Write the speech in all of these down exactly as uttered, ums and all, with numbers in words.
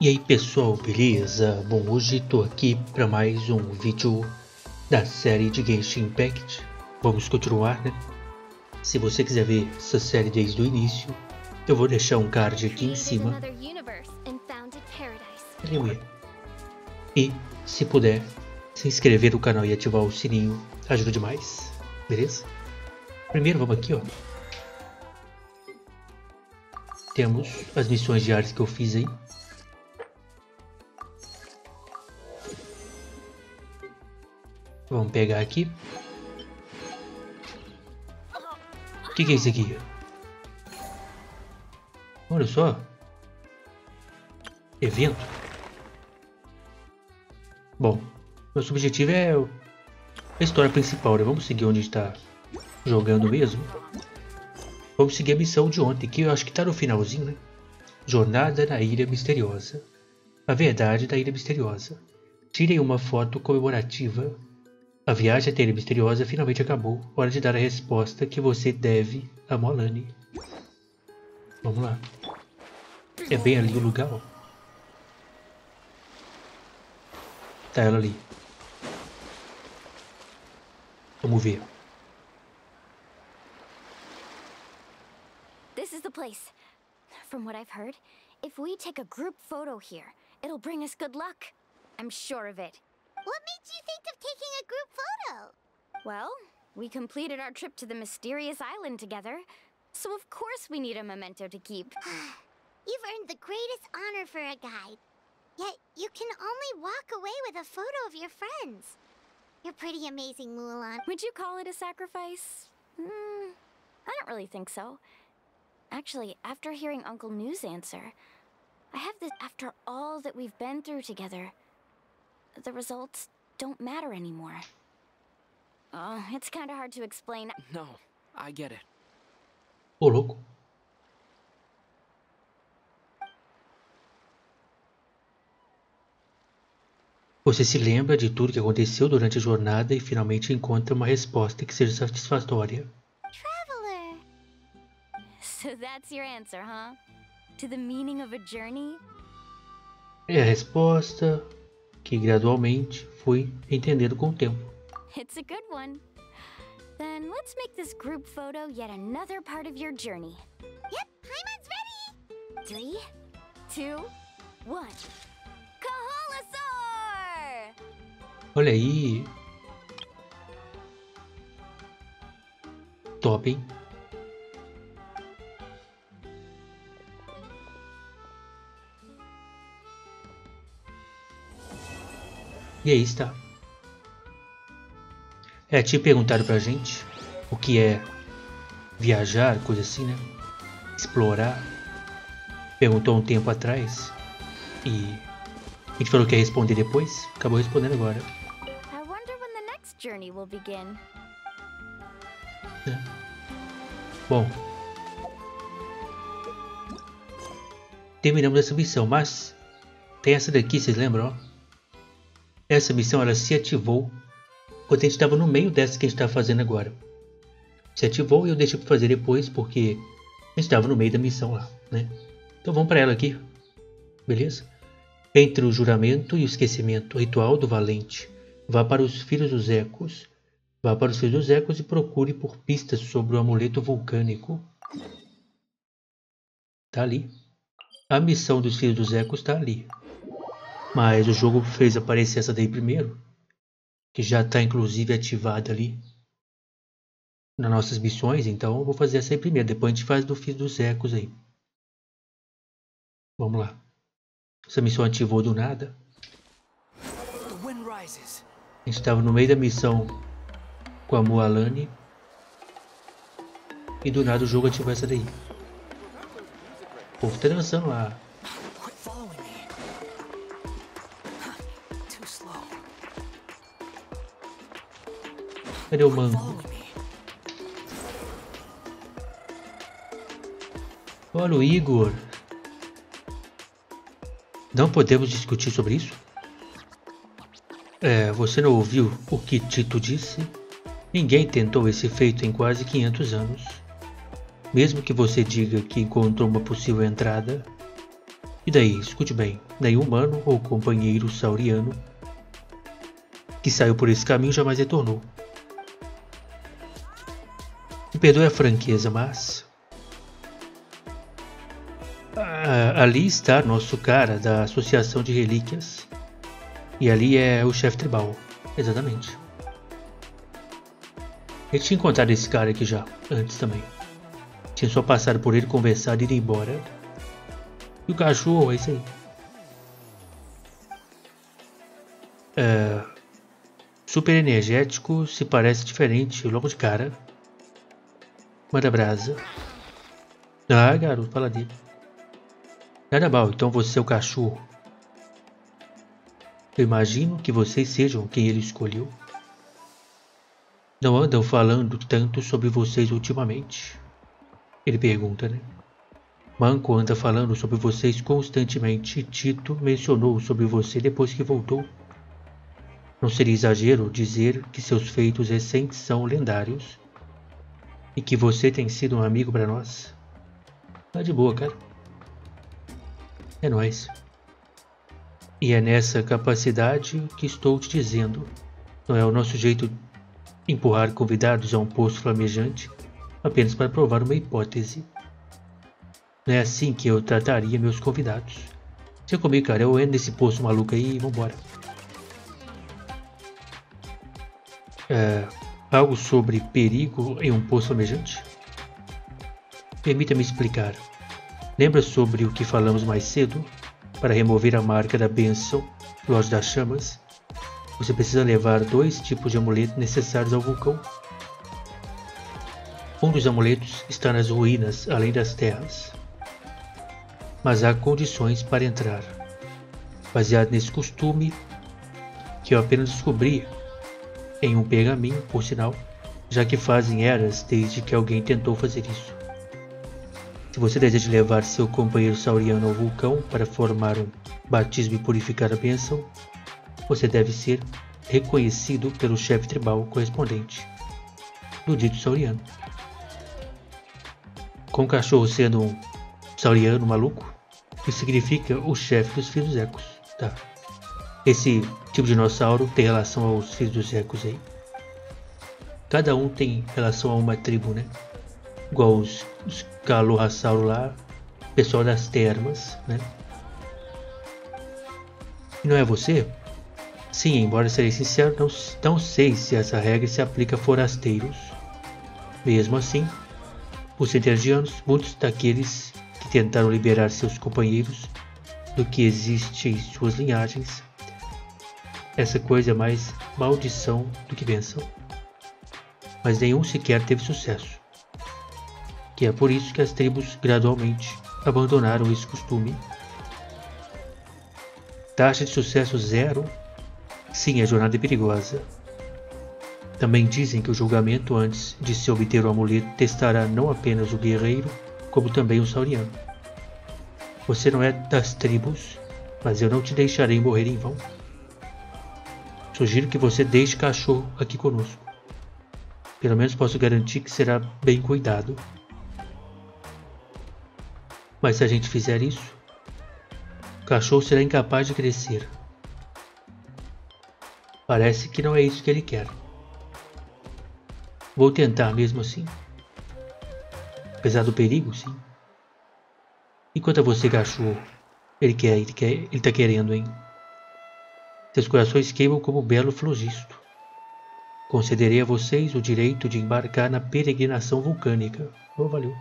E aí pessoal, beleza? Bom, hoje estou aqui para mais um vídeo da série de Genshin Impact. Vamos continuar, né? Se você quiser ver essa série desde o início, eu vou deixar um card aqui em cima. E, se puder, se inscrever no canal e ativar o sininho, ajuda demais, beleza? Primeiro vamos aqui, ó. Temos as missões diárias que eu fiz aí. Vamos pegar aqui. O que, que é isso aqui? Olha só. Evento. Bom, nosso objetivo é a história principal, né? Vamos seguir onde está jogando mesmo. Vamos seguir a missão de ontem, que eu acho que está no finalzinho, né? Jornada na Ilha Misteriosa. A verdade da Ilha Misteriosa. Tirem uma foto comemorativa. A viagem até a Ilha Misteriosa finalmente acabou. Hora de dar a resposta que você deve a Mualani. Vamos lá. É bem ali o lugar, ó. Tá ela ali. Vamos ver. This is the place. From what I've heard, if we take a group photo here, it'll bring us good luck. I'm sure of it. What made you think of taking a group photo? Well, we completed our trip to the mysterious island together, so of course we need a memento to keep. You've earned the greatest honor for a guide. Yet, you can only walk away with a photo of your friends. You're pretty amazing, Mulan. Would you call it a sacrifice? Mm, I don't really think so. Actually, after hearing Uncle New's answer, I have this, after all that we've been through together, the results don't matter anymore. Oh, it's kind of hard to explain. No, I get it. Ô, louco. Você se lembra de tudo que aconteceu durante a jornada e finalmente encontra uma resposta que seja satisfatória. Traveler. So that's your answer, huh? To the meaning of a journey? É a resposta que gradualmente fui entendendo com o tempo. It's a good one. Then let's make this group photo yet another part of your journey. Yep, Paimon's ready. Three, two, one. Kahalasaur! Olha aí. Top, hein? E aí está. É, tinha perguntado pra gente o que é viajar, coisa assim, né? Explorar. Perguntou um tempo atrás. E a gente falou que ia responder depois. Acabou respondendo agora. I wonder when the next journey will begin. É. Bom. Terminamos essa missão, mas tem essa daqui, vocês lembram, ó? Essa missão ela se ativou quando a gente estava no meio dessa que a gente está fazendo agora. Se ativou e eu deixei para fazer depois porque a gente estava no meio da missão lá, né? Então vamos para ela aqui, beleza? Entre o juramento e o esquecimento, ritual do valente. Vá para os filhos dos ecos. Vá para os filhos dos ecos e procure por pistas sobre o amuleto vulcânico. Tá ali. A missão dos filhos dos ecos está ali. Mas o jogo fez aparecer essa daí primeiro, que já está inclusive ativada ali nas nossas missões, então eu vou fazer essa aí primeiro, depois a gente faz do Filho dos Ecos aí. Vamos lá. Essa missão ativou do nada. A gente estava no meio da missão com a Mualani e do nada o jogo ativou essa daí. O povo tá dançando lá. Cadê o manco? Olha o Igor. Não podemos discutir sobre isso? É, você não ouviu o que Tito disse? Ninguém tentou esse feito em quase quinhentos anos. Mesmo que você diga que encontrou uma possível entrada, E daí, escute bem, nenhum humano ou companheiro sauriano que saiu por esse caminho jamais retornou. Me perdoe a franqueza, mas... Ah, ali está nosso cara da Associação de Relíquias. E ali é o chefe tribal, exatamente. Ele tinha encontrado esse cara aqui já, antes também. Tinha só passado por ele, conversado e ido embora. E o cachorro, é isso aí. É, super energético, se parece diferente logo de cara. Manda brasa. Ah, garoto, fala dele. Nada mal, então você é o cachorro. Eu imagino que vocês sejam quem ele escolheu. Não andam falando tanto sobre vocês ultimamente? Ele pergunta, né? Manco anda falando sobre vocês constantemente e Tito mencionou sobre você depois que voltou. Não seria exagero dizer que seus feitos recentes são lendários e que você tem sido um amigo para nós? Tá de boa, cara. É nóis. E é nessa capacidade que estou te dizendo. Não é o nosso jeito de empurrar convidados a um poço flamejante apenas para provar uma hipótese. Não é assim que eu trataria meus convidados. Deixa comigo, cara. Eu entro nesse poço maluco aí e vambora. É, algo sobre perigo em um poço flamejante? Permita-me explicar. Lembra sobre o que falamos mais cedo? Para remover a marca da bênção, Lorde das Chamas, você precisa levar dois tipos de amuletos necessários ao vulcão. Um dos amuletos está nas ruínas, além das terras. Mas há condições para entrar. Baseado nesse costume, que eu apenas descobri em um pergaminho, por sinal, já que fazem eras desde que alguém tentou fazer isso. Se você deseja levar seu companheiro sauriano ao vulcão para formar um batismo e purificar a bênção, você deve ser reconhecido pelo chefe tribal correspondente do dito sauriano. Com o cachorro sendo um sauriano maluco, isso significa o chefe dos filhos dos ecos. Tá. Esse tipo de dinossauro tem relação aos filhos dos ecos aí. Cada um tem relação a uma tribo, né? Igual os, os Calorrasauro lá, pessoal das termas, né? E não é você? Sim, embora serei sincero, não, não sei se essa regra se aplica a forasteiros. Mesmo assim, por centenas de anos, muitos daqueles que tentaram liberar seus companheiros do que existe em suas linhagens, essa coisa é mais maldição do que bênção. Mas nenhum sequer teve sucesso. Que é por isso que as tribos gradualmente abandonaram esse costume. Taxa de sucesso zero? Sim, a jornada é perigosa. Também dizem que o julgamento antes de se obter o amuleto testará não apenas o guerreiro, como também o sauriano. Você não é das tribos, mas eu não te deixarei morrer em vão. Sugiro que você deixe cachorro aqui conosco. Pelo menos posso garantir que será bem cuidado. Mas se a gente fizer isso, o cachorro será incapaz de crescer. Parece que não é isso que ele quer. Vou tentar mesmo assim. Apesar do perigo, sim. E quanto a você, cachorro? Ele quer, ele quer, ele tá querendo, hein? Seus corações queimam como belo flogisto. Concederei a vocês o direito de embarcar na peregrinação vulcânica. Oh, valeu.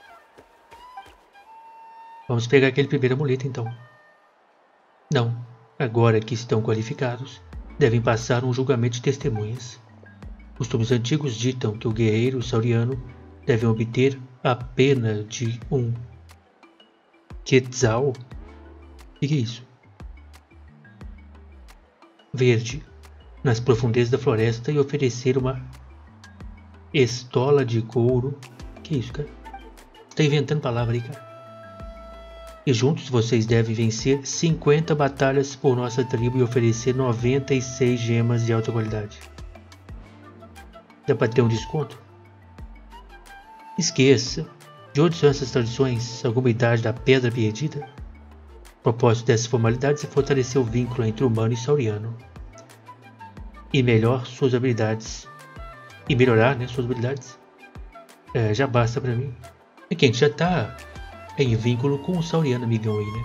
Vamos pegar aquele primeiro amuleto então. Não, agora que estão qualificados, devem passar um julgamento de testemunhas. Costumes antigos ditam que o guerreiro sauriano deve obter a pena de um Quetzal. O que é isso? Verde, nas profundezas da floresta e oferecer uma estola de couro. Que isso, cara? Tá inventando palavra aí, cara. E juntos vocês devem vencer cinquenta batalhas por nossa tribo e oferecer noventa e seis gemas de alta qualidade. Dá pra ter um desconto? Esqueça. De onde são essas tradições? Alguma idade da pedra perdida? propósito dessas formalidades é fortalecer o vínculo entre humano e sauriano. E melhor suas habilidades. E melhorar, né, suas habilidades. É, já basta pra mim. É que a gente já tá em vínculo com o sauriano amigão aí, né?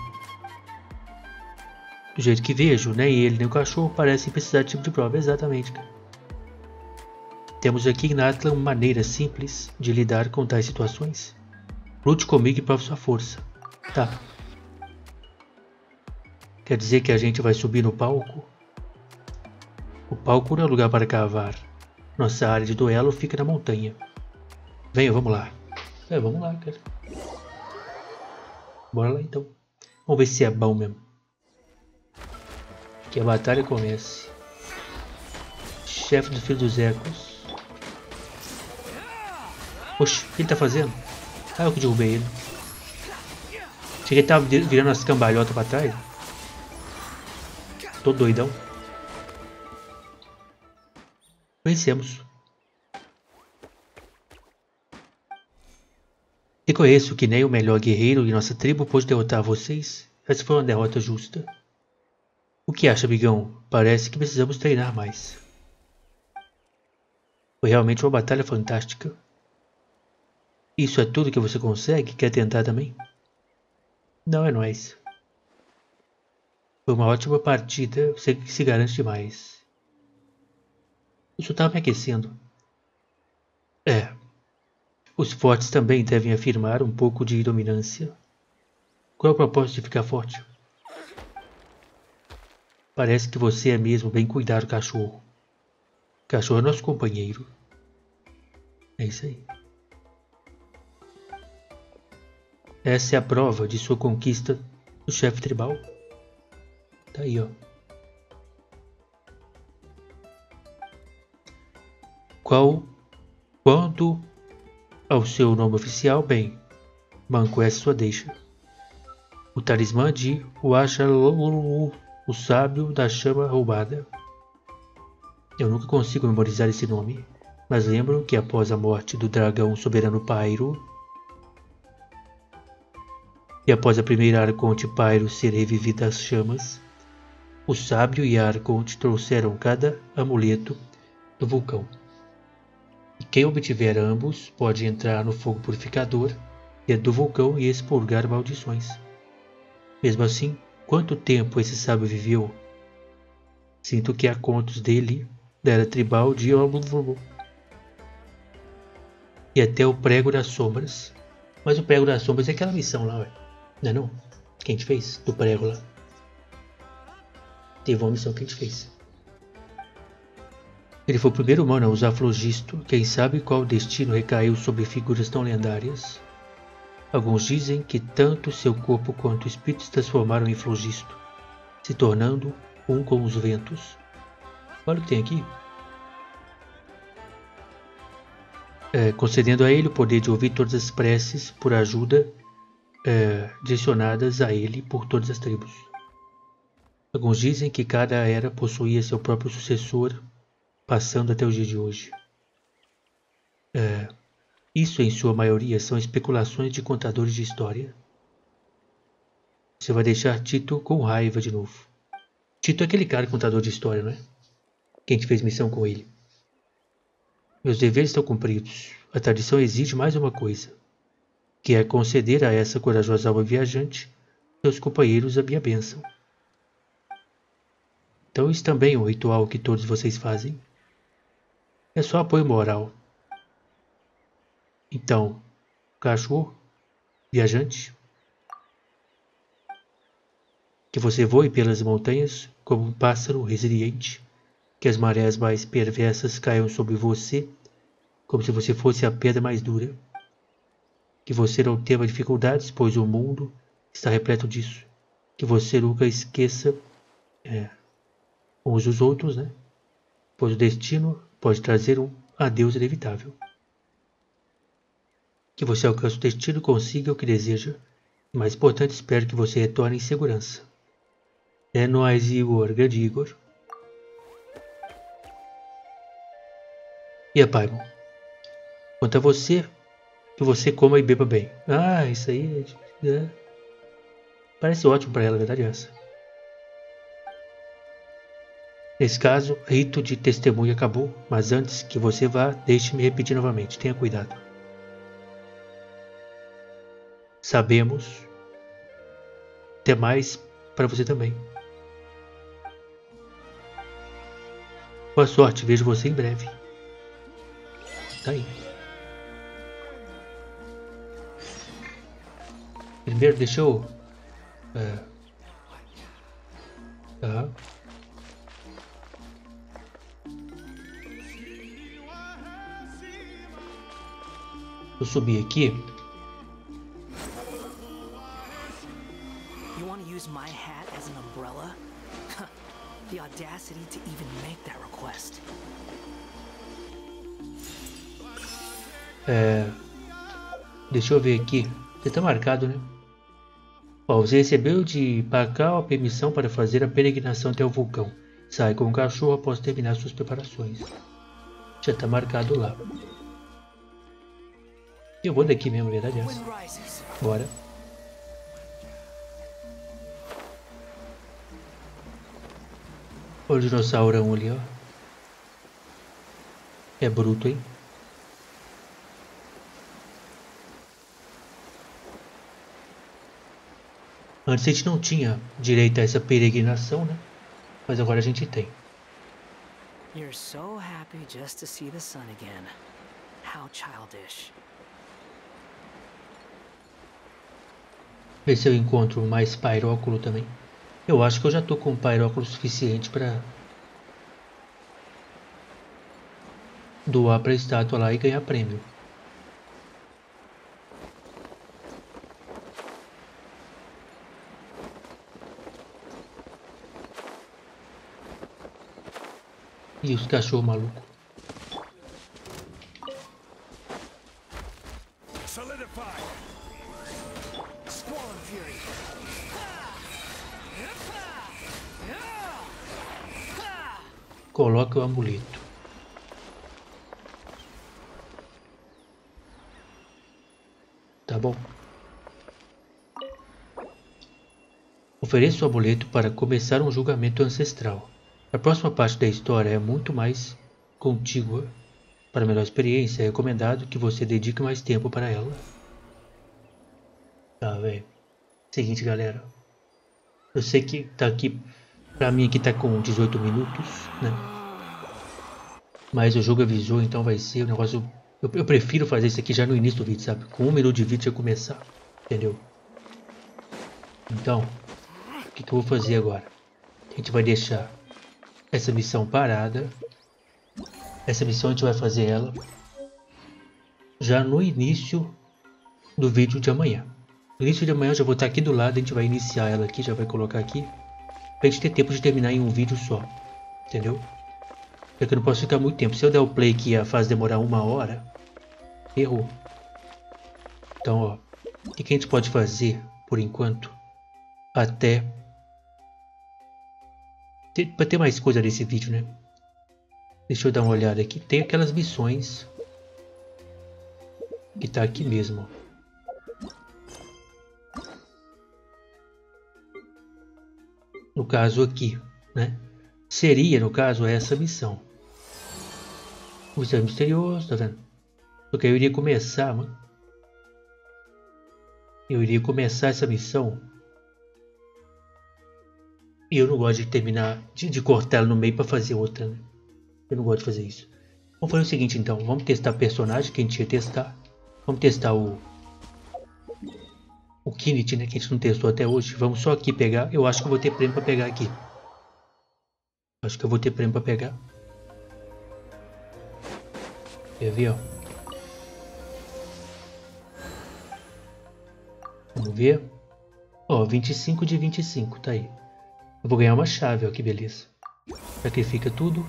Do jeito que vejo, nem ele nem o cachorro parecem precisar de tipo de prova. Exatamente, cara. Temos aqui em Natlan uma maneira simples de lidar com tais situações. Lute comigo e prove sua força. Tá. Quer dizer que a gente vai subir no palco? O palco não é lugar para cavar. Nossa área de duelo fica na montanha. Venha, vamos lá. É, vamos lá, cara. Bora lá então. Vamos ver se é bom mesmo. Que a batalha comece. Chefe do Filho dos Ecos. Oxe, o que ele tá fazendo? Ah, eu que derrubei ele. Achei que ele tava virando as cambalhotas pra trás. Tô doidão. Vencemos. Reconheço que nem o melhor guerreiro de nossa tribo pôde derrotar vocês. Essa foi uma derrota justa. O que acha, amigão? Parece que precisamos treinar mais. Foi realmente uma batalha fantástica. Isso é tudo que você consegue? Quer tentar também? Não, é nóis. Foi uma ótima partida, você se garante demais. Isso tá me aquecendo. É. Os fortes também devem afirmar um pouco de dominância. Qual é o propósito de ficar forte? Parece que você é mesmo bem cuidado, cachorro. Cachorro é nosso companheiro. É isso aí. Essa é a prova de sua conquista do chefe tribal. Tá aí, ó. Qual, quanto ao seu nome oficial, bem, manco essa sua deixa. O talismã de Uashalulu, o sábio da chama roubada. Eu nunca consigo memorizar esse nome, mas lembro que após a morte do dragão soberano Pyro, e após a primeira Arconte Pyro ser revivida às chamas, o sábio e a Arconte trouxeram cada amuleto do vulcão. E quem obtiver ambos pode entrar no fogo purificador dentro do vulcão e expurgar maldições. Mesmo assim, quanto tempo esse sábio viveu? Sinto que há contos dele, da era tribal de Obluvulu. E até o Prego das Sombras. Mas o Prego das Sombras é aquela missão lá, ué. Não é não? Que a gente fez? Do Prego lá. Teve uma missão que a gente fez. Ele foi o primeiro humano a usar flogisto. Quem sabe qual destino recaiu sobre figuras tão lendárias? Alguns dizem que tanto seu corpo quanto o espírito se transformaram em flogisto, se tornando um com os ventos. Olha o que tem aqui. É, concedendo a ele o poder de ouvir todas as preces por ajuda é, direcionadas a ele por todas as tribos. Alguns dizem que cada era possuía seu próprio sucessor, passando até o dia de hoje. É, isso, em sua maioria, são especulações de contadores de história. Você vai deixar Tito com raiva de novo. Tito é aquele cara contador de história, não é? Que a gente fez missão com ele. Meus deveres estão cumpridos. A tradição exige mais uma coisa, que é conceder a essa corajosa alma viajante, seus companheiros, a minha bênção. Então isso também é um ritual que todos vocês fazem. É só apoio moral. Então, cachorro, viajante, que você voe pelas montanhas como um pássaro resiliente, que as marés mais perversas caiam sobre você, como se você fosse a pedra mais dura, que você não tema dificuldades, pois o mundo está repleto disso, que você nunca esqueça é, uns dos outros, né? Pois o destino pode trazer um adeus inevitável. Que você alcance o destino e consiga o que deseja. E mais importante, espero que você retorne em segurança. É nóis, Igor. Grande Igor. E a Paimon? Quanto a você, que você coma e beba bem. Ah, isso aí é... Parece ótimo para ela, a verdade é essa. Nesse caso, rito de testemunha acabou, mas antes que você vá, deixe-me repetir novamente, tenha cuidado. Sabemos. Até mais para você também. Boa sorte, vejo você em breve. Tá aí. Primeiro, deixa eu... É, tá. Eu subi aqui. You want to use my hat as an umbrella? The audacity to even make that request. É, deixa eu ver aqui. Você tá marcado, né? Ó, você recebeu de Pacal a permissão para fazer a peregrinação até o vulcão. Sai com o cachorro após terminar suas preparações. Já tá marcado lá. Eu vou daqui mesmo, verdade é essa. Bora. Olha o dinossaurão ali, ó. É bruto, hein? Antes a gente não tinha direito a essa peregrinação, né? Mas agora a gente tem. You're so happy just to see the sun again. How childish. Ver se eu encontro mais Pyróculo também. Eu acho que eu já tô com Pyróculo suficiente para doar para a estátua lá e ganhar prêmio. E os cachorros malucos. Coloca o amuleto. Tá bom. Ofereça o amuleto para começar um julgamento ancestral. A próxima parte da história é muito mais contígua. Para melhor experiência, é recomendado que você dedique mais tempo para ela. Tá, velho. Seguinte, galera. Eu sei que tá aqui... Pra mim aqui tá com dezoito minutos, né? Mas o jogo avisou, então vai ser um negócio... Eu, eu prefiro fazer isso aqui já no início do vídeo, sabe? Com um minuto de vídeo já começar. Entendeu? Então, o que, que eu vou fazer agora? A gente vai deixar essa missão parada. Essa missão a gente vai fazer ela já no início do vídeo de amanhã. No início de amanhã eu já vou estar aqui do lado, a gente vai iniciar ela aqui, já vai colocar aqui. Pra gente ter tempo de terminar em um vídeo só. Entendeu? Porque eu não posso ficar muito tempo. Se eu der o play que a fase demorar uma hora, errou. Então, ó, o que, que a gente pode fazer por enquanto? Até... Para ter mais coisa nesse vídeo, né? Deixa eu dar uma olhada aqui. Tem aquelas missões que tá aqui mesmo. No caso aqui, né? Seria, no caso, essa missão. O exame misterioso, tá vendo? Porque eu iria começar, mano. Eu iria começar essa missão. E eu não gosto de terminar, de, de cortar ela no meio para fazer outra, né? Eu não gosto de fazer isso. Vamos fazer o seguinte, então. Vamos testar personagem que a gente ia testar. Vamos testar o... O Kinect, né? Que a gente não testou até hoje. Vamos só aqui pegar. Eu acho que eu vou ter prêmio para pegar aqui. Acho que eu vou ter prêmio para pegar. Quer ver, ó? Vamos ver. Ó, vinte e cinco de vinte e cinco, tá aí. Eu vou ganhar uma chave, ó, que beleza. Sacrifica tudo.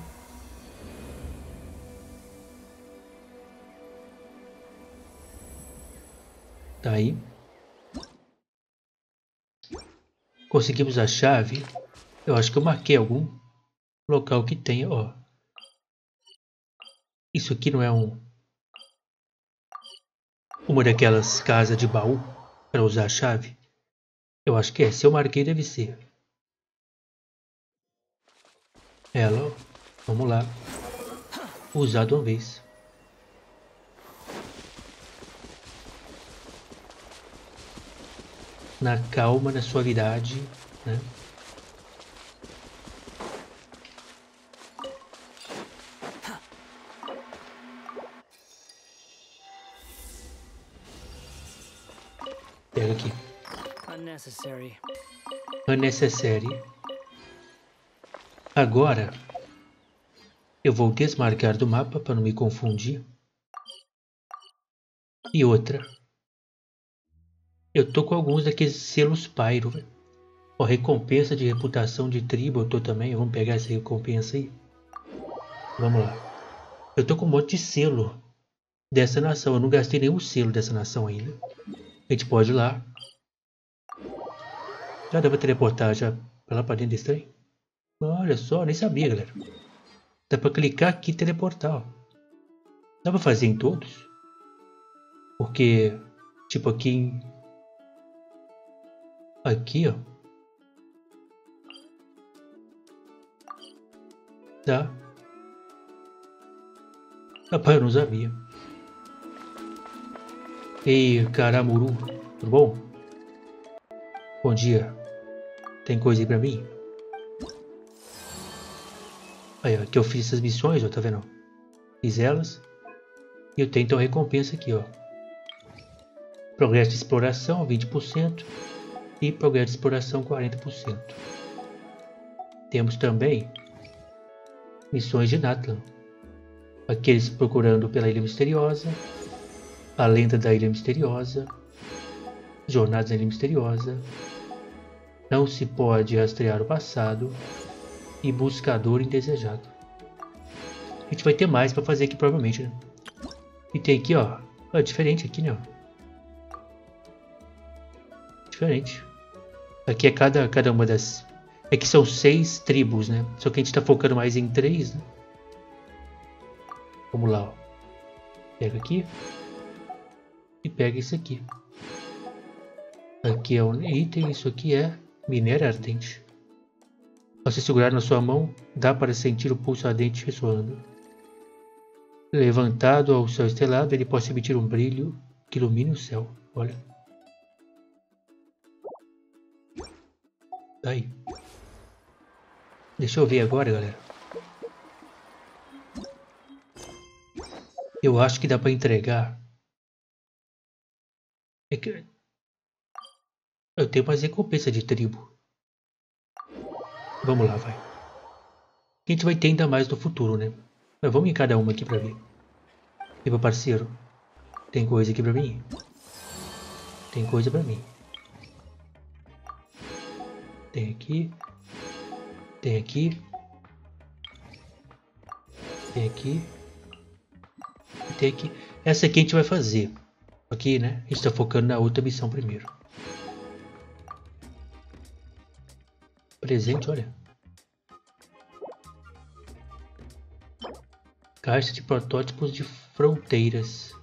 Tá aí. Conseguimos a chave. Eu acho que eu marquei algum local que tenha, ó. Isso aqui não é um... Uma daquelas casas de baú para usar a chave? Eu acho que é. Se eu marquei, deve ser. Ela, ó. Vamos lá. Usar de uma vez. Na calma, na suavidade, né? Pega aqui. Unnecessary. Unnecessary. Agora, eu vou desmarcar do mapa para não me confundir. E outra. Eu tô com alguns daqueles selos Pyro, velho. Ó, recompensa de reputação de tribo eu tô também. Vamos pegar essa recompensa aí. Vamos lá. Eu tô com um monte de selo dessa nação. Eu não gastei nenhum selo dessa nação ainda. A gente pode ir lá. Já dá pra teleportar já pra lá pra dentro desse trem? Olha só, nem sabia, galera. Dá pra clicar aqui e teleportar, ó. Dá pra fazer em todos? Porque, tipo aqui em... Aqui, ó. Tá. Rapaz, eu não sabia. Ei, Caramuru. Tudo bom? Bom dia. Tem coisa aí pra mim? Aí, ó, que eu fiz essas missões, ó, tá vendo? Fiz elas. E eu tenho então a recompensa aqui, ó. Progresso de exploração, vinte por cento. E progresso de exploração, quarenta por cento. Temos também missões de Natlan. Aqueles procurando pela Ilha Misteriosa. A Lenda da Ilha Misteriosa. Jornadas na Ilha Misteriosa. Não se pode rastrear o passado. E Buscador Indesejado. A gente vai ter mais para fazer aqui provavelmente, né? E tem aqui, ó. É diferente aqui, né? Diferente. Aqui é cada, cada uma das... É que são seis tribos, né? Só que a gente tá focando mais em três, né? Vamos lá, ó. Pega aqui. E pega isso aqui. Aqui é um item, isso aqui é minério ardente. Ao se segurar na sua mão, dá para sentir o pulso ardente ressoando. Levantado ao céu estrelado, ele pode emitir um brilho que ilumine o céu. Olha. Tá aí. Deixa eu ver agora, galera. Eu acho que dá para entregar. É que... Eu tenho mais recompensa de tribo. Vamos lá, vai. A gente vai ter ainda mais no futuro, né? Mas vamos em cada uma aqui pra ver. E meu parceiro, tem coisa aqui pra mim? Tem coisa pra mim. Tem aqui. Tem aqui. Tem aqui. E tem aqui. Essa aqui a gente vai fazer. Aqui, né? A gente tá focando na outra missão primeiro. Presente, olha. Caixa de protótipos de fronteiras.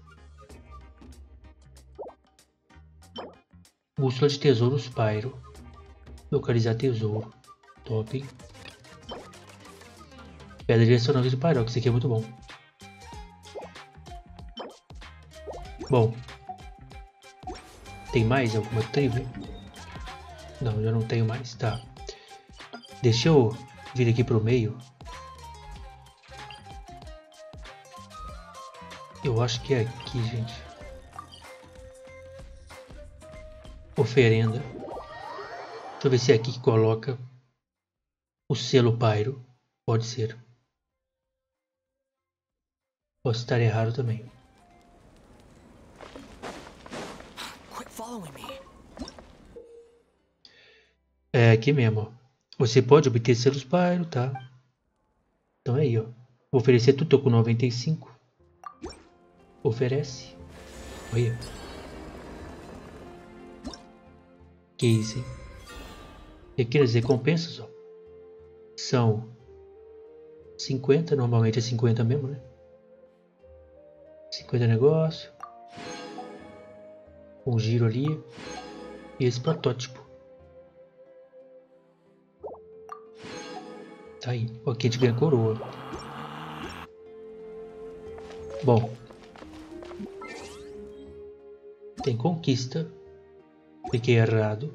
Bússola de tesouros Pyro. Localizar tesouro. Top, hein? Pedra direcional de Pyro. Isso aqui é muito bom. Bom. Tem mais alguma tribo? Não, já não tenho mais. Tá. Deixa eu vir aqui pro meio. Eu acho que é aqui, gente. Oferenda. Deixa eu ver se é aqui que coloca o selo Pyro. Pode ser. Posso estar errado também. Quit following me. É aqui mesmo, ó. Você pode obter selos Pyro, tá? Então é aí, ó. Vou oferecer tudo, tô com noventa e cinco. Oferece. Olha. Que isso, hein? E aqui as recompensas, ó. São cinquenta, normalmente é cinquenta mesmo, né? cinquenta negócio. Um giro ali. E esse protótipo. Tá aí. Aqui a gente ganha coroa. Bom. Tem conquista. Fiquei errado.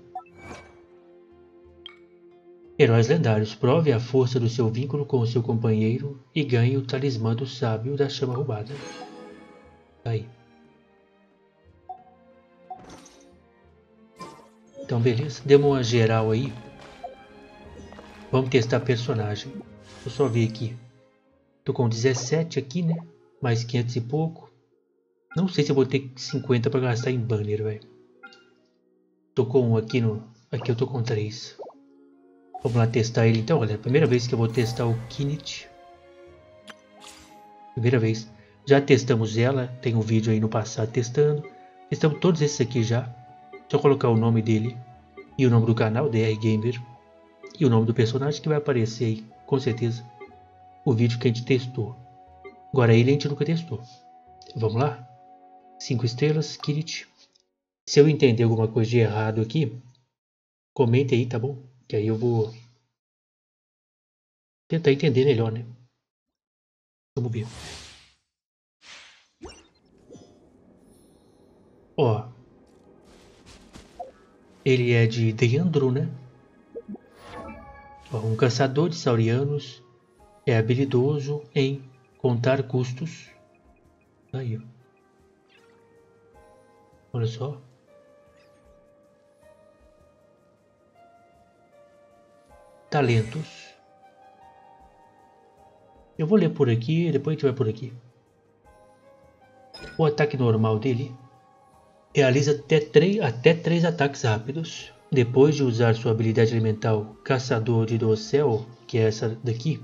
Heróis lendários. Prove a força do seu vínculo com o seu companheiro e ganhe o talismã do sábio da chama roubada. Tá aí. Então beleza. Demos uma geral aí. Vamos testar personagem. Eu só vi aqui. Tô com dezessete aqui, né? Mais quinhentos e pouco. Não sei se eu vou ter cinquenta para gastar em banner, velho. Tô com um aqui no... Aqui eu tô com três. Vamos lá testar ele então, galera. Primeira vez que eu vou testar o Kinect. Primeira vez. Já testamos ela. Tem um vídeo aí no passado testando. Testamos todos esses aqui já. Só colocar o nome dele. E o nome do canal, D R Gamer. E o nome do personagem que vai aparecer aí. Com certeza. O vídeo que a gente testou. Agora ele a gente nunca testou. Vamos lá? cinco estrelas, Kinect. Se eu entender alguma coisa de errado aqui, comente aí, tá bom? Que aí eu vou tentar entender melhor, né? Vamos ver. Ó. Ele é de Dendro, né? Ó, um caçador de saurianos. É habilidoso em contar custos. Aí, ó. Olha só. Talentos. Eu vou ler por aqui, depois a gente vai por aqui. O ataque normal dele realiza até três, até três ataques rápidos. Depois de usar sua habilidade elemental Caçador de Dossel, que é essa daqui,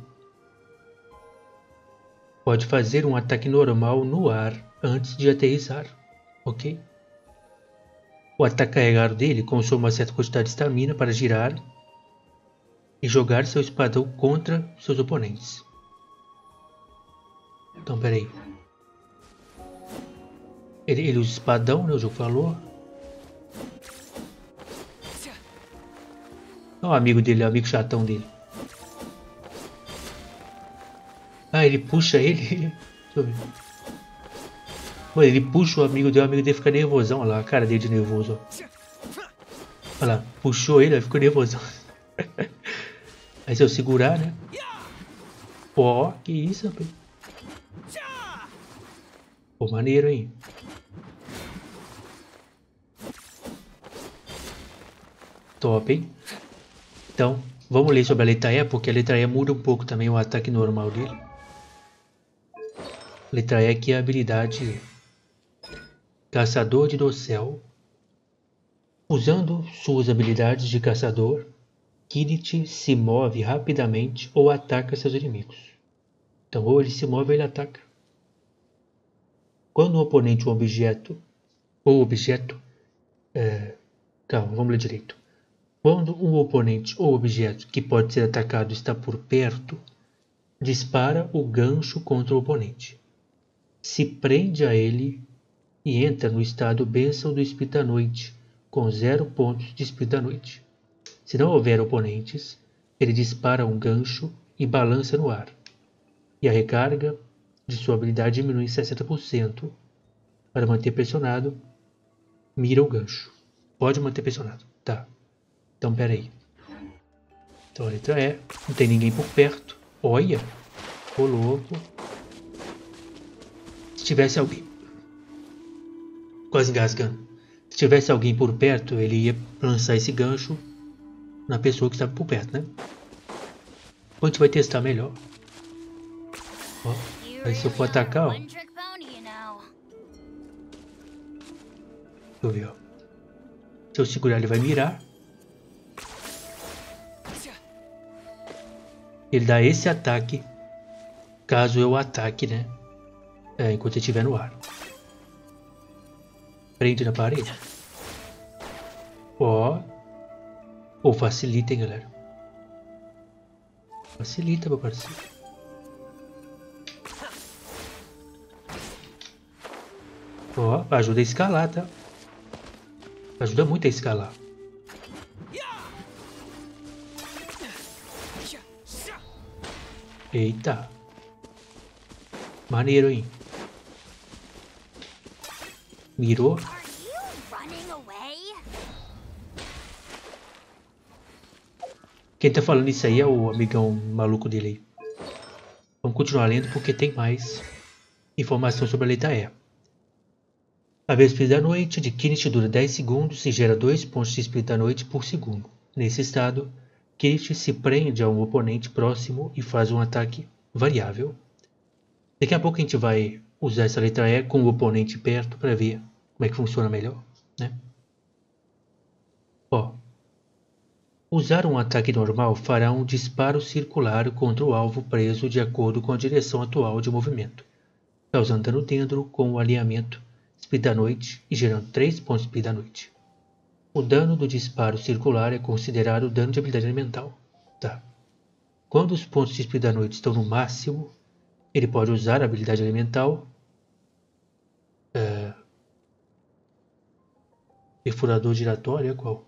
pode fazer um ataque normal no ar antes de aterrissar, ok? O ataque carregado dele consome uma certa quantidade de estamina para girar e jogar seu espadão contra seus oponentes. Então, peraí. Ele, ele usa espadão, né? O jogo falou. Olha o amigo dele, o amigo chatão dele. Ah, ele puxa ele. Deixa eu ver. Mano, ele puxa o amigo dele, o amigo dele fica nervosão. Olha lá, a cara dele de nervoso. Ó. Olha lá, puxou ele, ficou nervosão. Aí se eu segurar, né? Ó, que isso, rapaz. Pô, maneiro, hein? Top, hein? Então, vamos ler sobre a letra E, porque a letra E muda um pouco também o ataque normal dele. Letra E aqui é a habilidade Caçador de Dossel. Usando suas habilidades de caçador, Kinect se move rapidamente ou ataca seus inimigos. Então, ou ele se move ou ele ataca. Quando um oponente ou objeto, ou objeto, é, calma, vamos ler direito. Quando um oponente ou objeto que pode ser atacado está por perto, dispara o gancho contra o oponente. Se prende a ele e entra no estado Bênção do Espírito da Noite, com zero pontos de Espírito da Noite. Se não houver oponentes, ele dispara um gancho e balança no ar. E a recarga de sua habilidade diminui em sessenta por cento. Para manter pressionado, mira o gancho. Pode manter pressionado. Tá. Então, pera aí. Então, a letra E. Não tem ninguém por perto. Olha. Ô, louco. Se tivesse alguém... Quase engasgando. Se tivesse alguém por perto, ele ia lançar esse gancho na pessoa que estava por perto, né? A gente vai testar melhor. Ó. Aí se eu for atacar, ó. Deixa eu ver, ó. Se eu segurar, ele vai mirar. Ele dá esse ataque caso eu ataque, né? É, enquanto ele estiver no ar. Prende na parede. Ó. Ou facilita, hein, galera. Facilita, meu parceiro. Ó, ajuda a escalar, tá? Ajuda muito a escalar. Eita. Maneiro, hein? Mirou. Are you running away? Quem tá falando isso aí é o amigão maluco dele aí. Vamos continuar lendo porque tem mais informação sobre a letra E. A Vesperia da Noite de Kinect dura dez segundos e gera dois pontos de Espírito da Noite por segundo. Nesse estado, Kinect se prende a um oponente próximo e faz um ataque variável. Daqui a pouco a gente vai usar essa letra E com o oponente perto para ver como é que funciona melhor, né? Ó, usar um ataque normal fará um disparo circular contra o alvo preso de acordo com a direção atual de movimento, causando dano dentro com o alinhamento Espírito da Noite e gerando três pontos de Espírito da Noite. O dano do disparo circular é considerado dano de habilidade elemental. Tá. Quando os pontos de Espírito da Noite estão no máximo, ele pode usar a habilidade elemental é, Perfurador giratório é qual?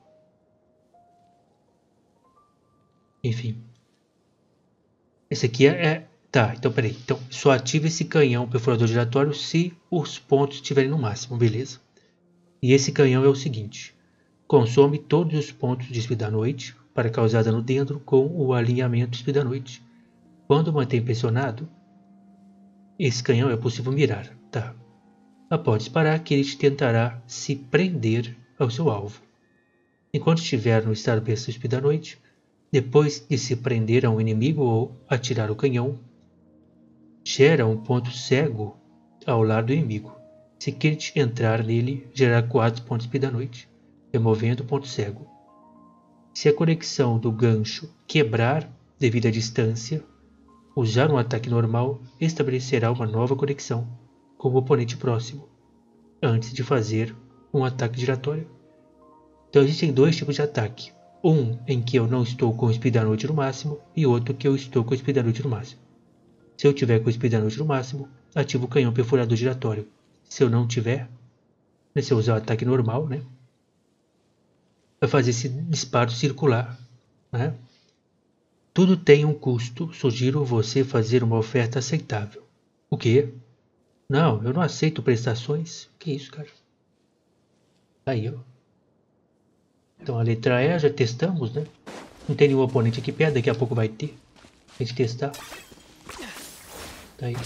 Enfim. Esse aqui é, é... Tá, então peraí. Então só ativa esse canhão perfurador giratório se os pontos estiverem no máximo, beleza? E esse canhão é o seguinte. Consome todos os pontos de Espírito da Noite para causar dano dentro com o alinhamento Espírito da Noite. Quando mantém pressionado, esse canhão é possível mirar. Tá. Após disparar, Kinect tentará se prender ao seu alvo. Enquanto estiver no estado besta do Espírito da Noite, depois de se prender a um inimigo ou atirar o canhão, gera um ponto cego ao lado do inimigo. Se Kinect entrar nele, gerará quatro pontos de Espírito da Noite, removendo o ponto cego. Se a conexão do gancho quebrar devido à distância, usar um ataque normal estabelecerá uma nova conexão com o oponente próximo, antes de fazer um ataque giratório. Então existem dois tipos de ataque. Um em que eu não estou com o Espírito da Noite no máximo e outro que eu estou com o Espírito da Noite no máximo. Se eu tiver com o Espírito da Noite no máximo, ativo o canhão perfurador giratório. Se eu não tiver, né, se eu usar o ataque normal, né, vai fazer esse disparo circular, né? Tudo tem um custo. Sugiro você fazer uma oferta aceitável. O quê? Não, eu não aceito prestações. Que isso, cara? Aí, ó. Então a letra E já testamos, né? Não tem nenhum oponente aqui perto, daqui a pouco vai ter. A gente testar. Tá aí.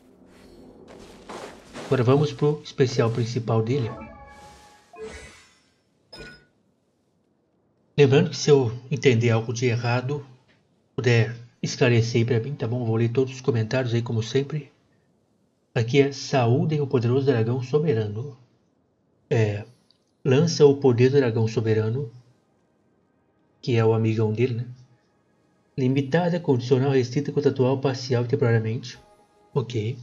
Agora vamos pro especial principal dele. Lembrando que se eu entender algo de errado, puder esclarecer aí pra mim, tá bom? Vou ler todos os comentários aí como sempre. Aqui é Saúdem o Poderoso Dragão Soberano. É... Lança o poder do dragão soberano, que é o amigão dele, né? Limitada, condicional, restrita, contratual, parcial e temporariamente. Ok.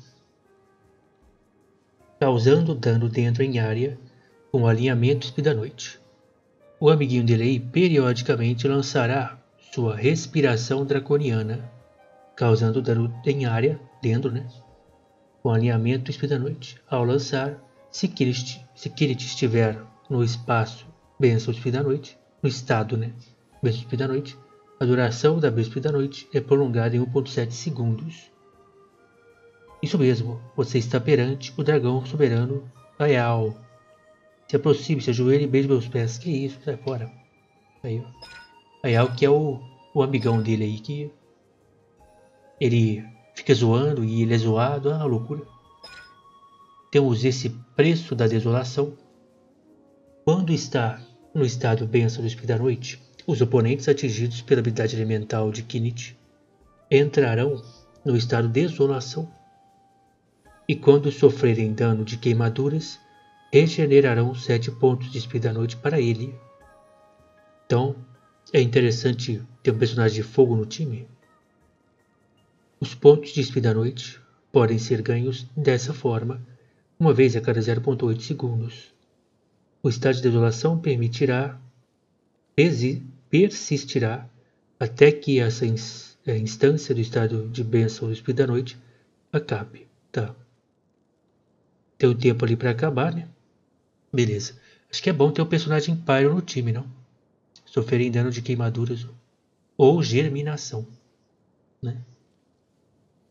Causando dano dentro em área com alinhamento Espírito da Noite. O amiguinho dele aí periodicamente lançará sua respiração draconiana, causando dano em área dentro, né? Com alinhamento Espírito da Noite. Ao lançar, se Kinect, se Kinect estiver no espaço Bênção do Espírito da Noite, no estado, né? Bênção do Espírito da Noite, a duração da Bênção do Espírito da Noite é prolongada em um ponto sete segundos. Isso mesmo, você está perante o dragão soberano Ayal. Se aproxime, se ajoelhe e beije meus pés. Que isso, sai fora. Aí, ó. Ayal, que é o, o amigão dele aí, que ele fica zoando e ele é zoado, ah, loucura. Temos esse preço da desolação. Quando está no estado Bênção do Espírito da Noite, os oponentes atingidos pela habilidade elemental de Kinect entrarão no estado Desolação. E quando sofrerem dano de queimaduras, regenerarão sete pontos de Espírito da Noite para ele. Então, é interessante ter um personagem de fogo no time. Os pontos de Espírito da Noite podem ser ganhos dessa forma, uma vez a cada zero ponto oito segundos. O estado de desolação permitirá, persistirá até que essa instância do estado de bênção do Espírito da Noite acabe. Tá. Tem o tempo ali para acabar, né? Beleza. Acho que é bom ter o personagem Pyro no time, não? Sofrerem dano de queimaduras ou germinação, né?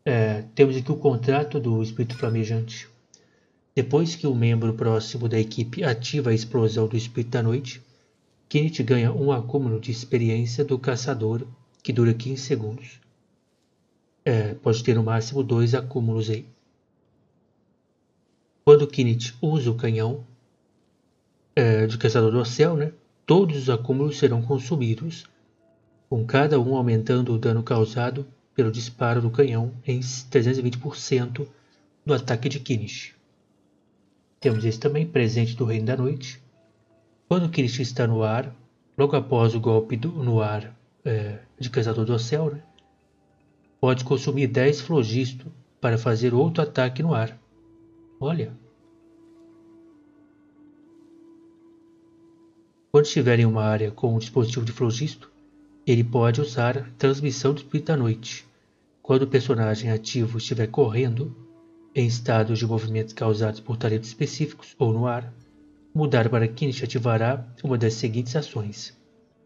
É, temos aqui o contrato do espírito flamejante. Depois que um membro próximo da equipe ativa a explosão do espírito da noite, Kinit ganha um acúmulo de experiência do caçador que dura quinze segundos. É, pode ter no máximo dois acúmulos aí. Quando Kinit usa o canhão é, de caçador do céu, né, todos os acúmulos serão consumidos, com cada um aumentando o dano causado pelo disparo do canhão em trezentos e vinte por cento do ataque de Kinit. Temos esse também, presente do Reino da Noite. Quando Kinit está no ar, logo após o golpe do, no ar é, de Caçador do Céu, né, pode consumir dez flogisto para fazer outro ataque no ar. Olha. Quando estiver em uma área com um dispositivo de flogisto, ele pode usar transmissão do espírito da noite. Quando o personagem ativo estiver correndo, em estados de movimento causados por talentos específicos ou no ar, mudar para Kinit ativará uma das seguintes ações.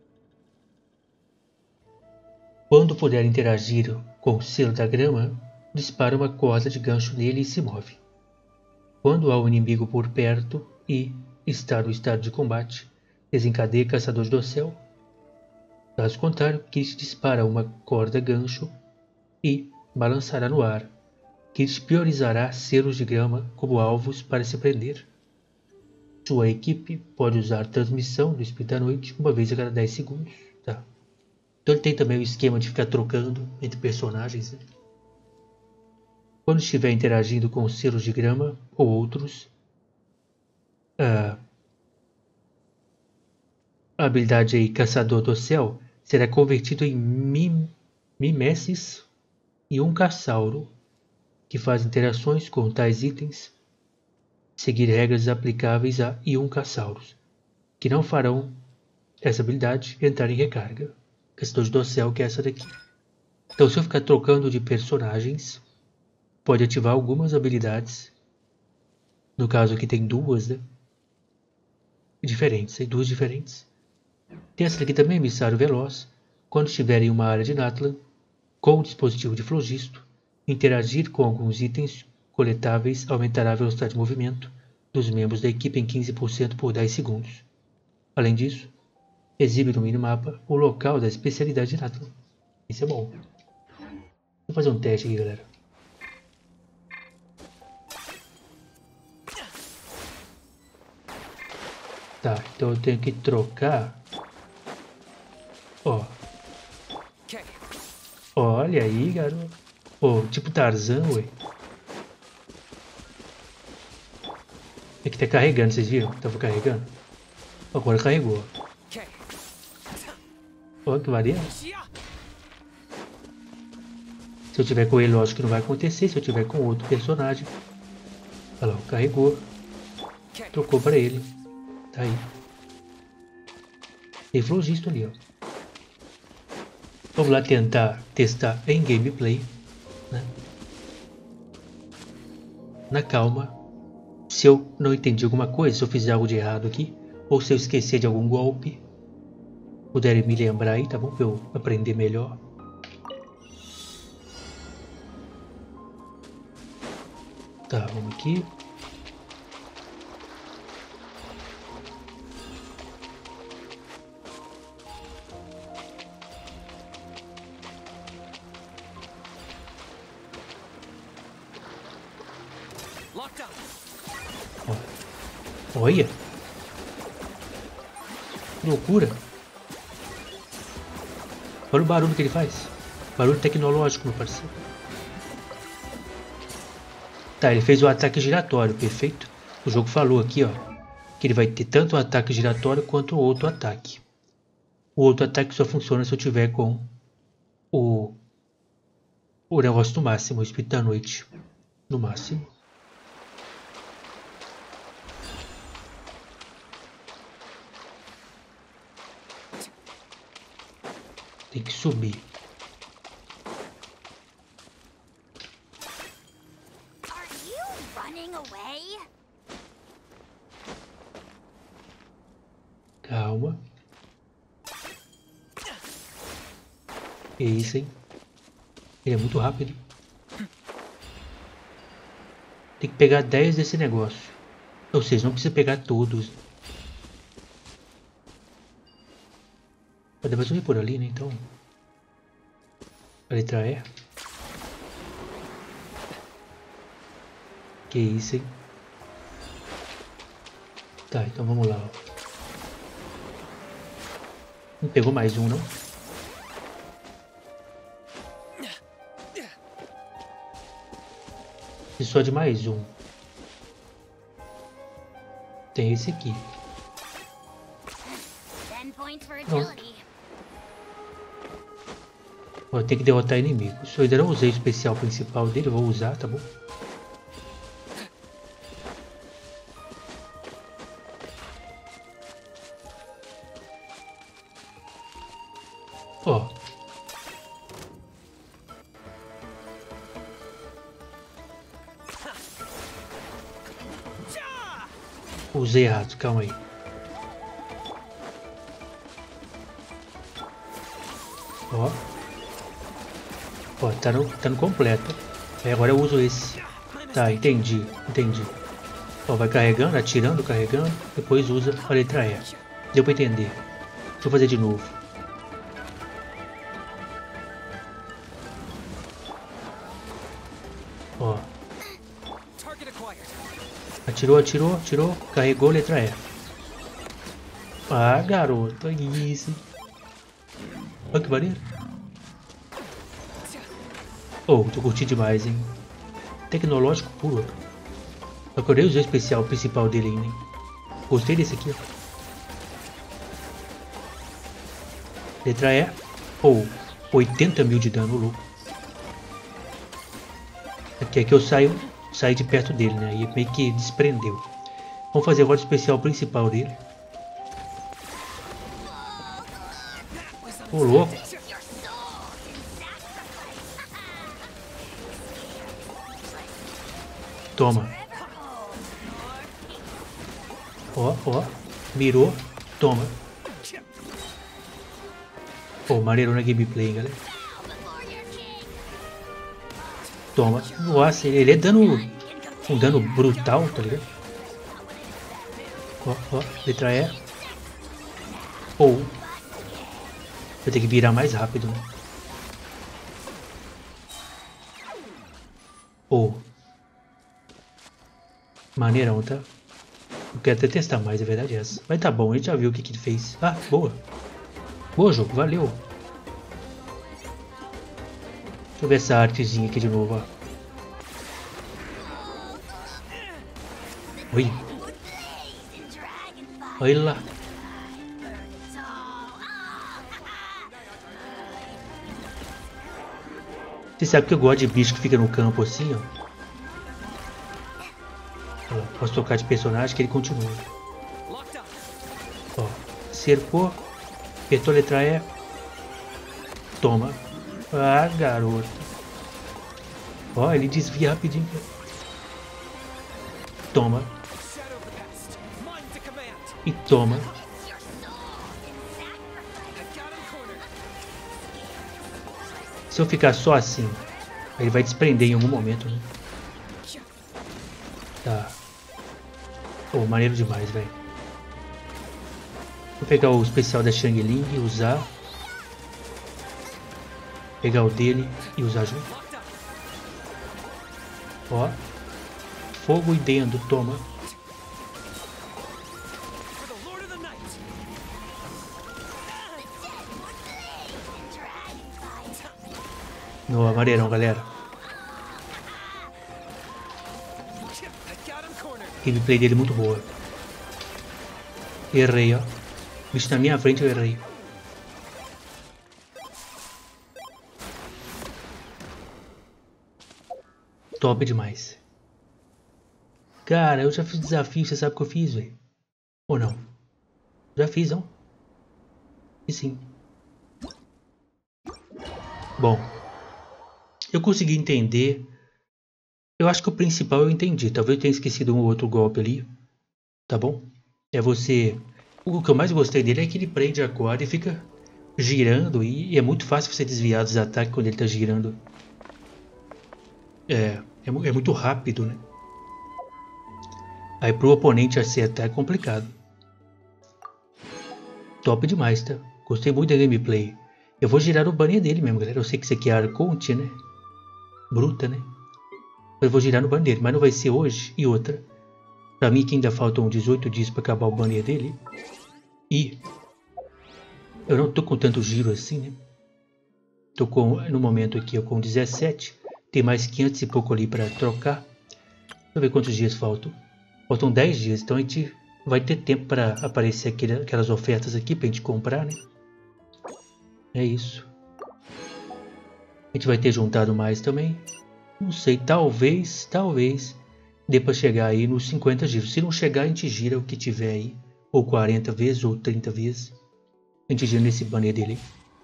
Quando puder interagir com o selo da grama, dispara uma corda de gancho nele e se move. Quando há um inimigo por perto e está no estado de combate, desencadeia Caçador do Céu. Caso contrário, Kinit dispara uma corda gancho e balançará no ar. Kinit priorizará selos de grama como alvos para se prender. Sua equipe pode usar transmissão do espírito da noite uma vez a cada dez segundos. Tá. Então ele tem também o esquema de ficar trocando entre personagens. Né? Quando estiver interagindo com selos de grama ou outros, a, a habilidade aí, Caçador do Céu será convertido em mim, Mimesis e um Caçauro, que faz interações com tais itens, seguir regras aplicáveis a Iuncasauros, que não farão essa habilidade entrar em recarga. Caçador do Céu, que é essa daqui. Então, se eu ficar trocando de personagens, pode ativar algumas habilidades. No caso aqui tem duas, né? Diferentes, tem duas diferentes. Tem essa daqui também, Emissário Veloz. Quando estiver em uma área de Natlan, com o dispositivo de flogisto, interagir com alguns itens coletáveis aumentará a velocidade de movimento dos membros da equipe em quinze por cento por dez segundos. Além disso, exibe no minimapa o local da especialidade de Natlan. Isso é bom. Vou fazer um teste aqui, galera. Tá, então eu tenho que trocar. Ó. Olha aí, garoto. Ó, tipo Tarzan, ué. É que tá carregando, vocês viram? Tava carregando. Agora carregou. Olha que variante. Se eu tiver com ele, lógico que não vai acontecer. Se eu tiver com outro personagem. Olha lá, carregou. Trocou para ele. Tá aí. Tem flogisto ali, ó. Vamos lá tentar testar em gameplay. Né? Na calma. Se eu não entendi alguma coisa, se eu fizer algo de errado aqui, ou se eu esquecer de algum golpe, puderem me lembrar aí, tá bom? Pra eu aprender melhor. Tá, vamos aqui. Olha! Que loucura! Olha o barulho que ele faz. Barulho tecnológico, meu parceiro. Tá, ele fez o ataque giratório, perfeito. O jogo falou aqui, ó, que ele vai ter tanto o ataque giratório quanto o outro ataque. O outro ataque só funciona se eu tiver com o, o negócio no máximo, o espírito da noite. No máximo. Tem que subir. Are you running away? Calma. É isso, hein? Ele é muito rápido. Tem que pegar dez desse negócio. Ou seja, não precisa pegar todos. Pode mais subir por ali, né? Então. A letra E. Que isso, hein? Tá, então vamos lá. Ó. Não pegou mais um, não? E só de mais um. Tem esse aqui. Pronto. Ó, tem que derrotar inimigos. Eu ainda não usei o especial principal dele, eu vou usar, tá bom? Ó. Usei errado, calma aí. Ó. Ó, tá no, tá no completo. Aí agora eu uso esse. Tá, entendi, entendi. Ó, vai carregando, atirando, carregando. Depois usa a letra E. Deu pra entender. Deixa eu fazer de novo. Ó. Atirou, atirou, atirou. Carregou, letra E. Ah, garoto, olha isso. Olha que maneiro. Oh, tô curtindo demais, hein. Tecnológico puro. Eu queria usar o especial principal dele ainda, hein. Gostei desse aqui, ó. Letra E. Ou oh, oitenta mil de dano, louco. Aqui é que eu saio, saio de perto dele, né? E meio que desprendeu. Vamos fazer agora o especial principal dele. Ô, oh, louco. Toma. Ó, ó. Mirou. Toma. Pô, maneiro na gameplay, galera. Toma. Nossa, ele é dano... Um dano brutal, tá ligado? Ó, ó. Letra E. Ou... Vou ter que virar mais rápido, né? Ou... Maneirão, tá? Eu quero até testar mais, a verdade é essa. Mas tá bom, a gente já viu o que, que ele fez. Ah, boa. Boa, jogo, valeu. Deixa eu ver essa artezinha aqui de novo, ó. Oi. Olha lá. Você sabe que eu gosto de bicho que fica no campo assim, ó. Ó, posso trocar de personagem que ele continua. Ó, cercou. Apertou a letra E. Toma. Ah, garoto. Ó, ele desvia rapidinho. Toma. E toma. Se eu ficar só assim, ele vai desprender em algum momento, né? Tá. Pô, maneiro demais, velho. Vou pegar o especial da Xiang Ling e usar. Pegar o dele e usar junto. Ó. Fogo e dentro, toma. No maneirão, galera. A gameplay dele é muito boa. Errei, ó. Bicho na minha frente, eu errei. Top demais. Cara, eu já fiz desafio, você sabe o que eu fiz, velho? Ou não? Já fiz, não? E sim. Bom. Eu consegui entender. Eu acho que o principal eu entendi. Talvez eu tenha esquecido um ou outro golpe ali. Tá bom? É você... O que eu mais gostei dele é que ele prende a corda e fica girando. E é muito fácil você desviar dos ataques quando ele tá girando. É, é, é muito rápido, né? Aí pro oponente acertar é complicado. Top demais, tá? Gostei muito da gameplay. Eu vou girar o banner dele mesmo, galera. Eu sei que isso aqui é Arconte, né? Bruta, né? Eu vou girar no banner dele, mas não vai ser hoje. E outra. Pra mim que ainda faltam dezoito dias pra acabar o banner dele. E eu não tô com tanto giro assim, né? Tô com, no momento aqui, eu com dezessete. Tem mais quinhentos e pouco ali pra trocar. Deixa eu ver quantos dias faltam. Faltam dez dias, então a gente vai ter tempo para aparecer aquele, aquelas ofertas aqui pra gente comprar, né? É isso. A gente vai ter juntado mais também. Não sei, talvez, talvez dê pra chegar aí nos cinquenta giros. Se não chegar, a gente gira o que tiver aí. Ou quarenta vezes, ou trinta vezes. A gente gira nesse banner dele.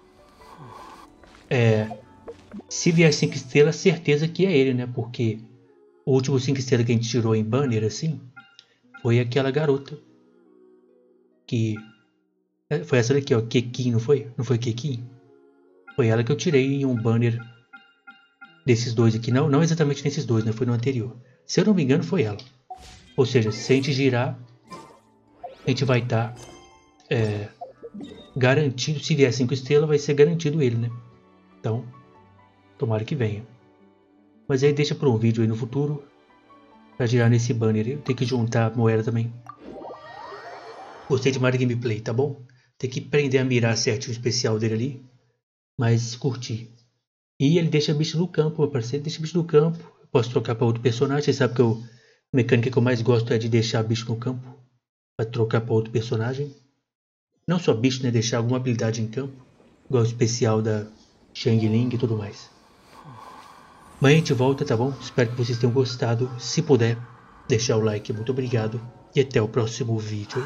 É... Se vier cinco estrelas, certeza que é ele, né? Porque o último cinco estrelas que a gente tirou em banner, assim, foi aquela garota. Que... Foi essa daqui, ó. Kekin, não foi? Não foi Kekin? Foi ela que eu tirei em um banner desses dois aqui. Não, não exatamente nesses dois, né? Foi no anterior. Se eu não me engano, foi ela. Ou seja, se a gente girar, a gente vai estar tá, é, garantido. Se vier cinco estrelas, vai ser garantido ele, né? Então, tomara que venha. Mas aí deixa para um vídeo aí no futuro. Para girar nesse banner. Eu tenho que juntar a moeda também. Gostei de mais gameplay, tá bom? Tem que aprender a mirar certinho o especial dele ali. Mas curti. E ele deixa bicho no campo, meu parceiro. Deixa bicho no campo. Eu posso trocar para outro personagem. Você sabe que eu, a mecânica que eu mais gosto é de deixar bicho no campo. Para trocar para outro personagem. Não só bicho, né? Deixar alguma habilidade em campo. Igual o especial da Xiangling e tudo mais. Amanhã a gente volta, tá bom? Espero que vocês tenham gostado. Se puder, deixar o like. Muito obrigado. E até o próximo vídeo.